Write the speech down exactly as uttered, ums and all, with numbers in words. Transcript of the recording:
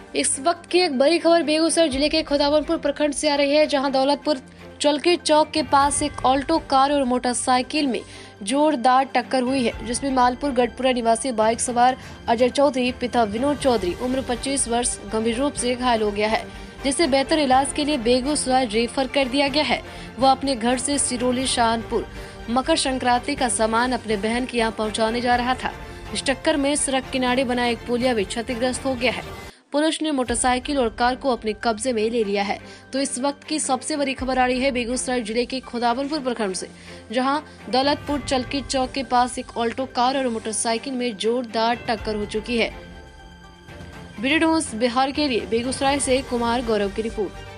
इस वक्त की एक बड़ी खबर बेगूसराय जिले के खोदावनपुर प्रखंड से आ रही है, जहां दौलतपुर चलके चौक के पास एक ऑल्टो कार और मोटरसाइकिल में जोरदार टक्कर हुई है, जिसमें मालपुर गढ़पुरा निवासी बाइक सवार अजय चौधरी पिता विनोद चौधरी उम्र पच्चीस वर्ष गंभीर रूप से घायल हो गया है, जिसे बेहतर इलाज के लिए बेगूसराय रेफर कर दिया गया है। वह अपने घर से सिरोली शाहपुर मकर संक्रांति का सामान अपने बहन के यहाँ पहुँचाने जा रहा था। इस टक्कर में सड़क किनारे बना एक पुलिया भी क्षतिग्रस्त हो गया है। पुलिस ने मोटरसाइकिल और कार को अपने कब्जे में ले लिया है। तो इस वक्त की सबसे बड़ी खबर आ रही है बेगूसराय जिले के खोदावनपुर प्रखंड से, जहां दौलतपुर चलकी चौक के पास एक ऑल्टो कार और मोटरसाइकिल में जोरदार टक्कर हो चुकी है। वीडियो न्यूज़ बिहार के लिए बेगूसराय से कुमार गौरव की रिपोर्ट।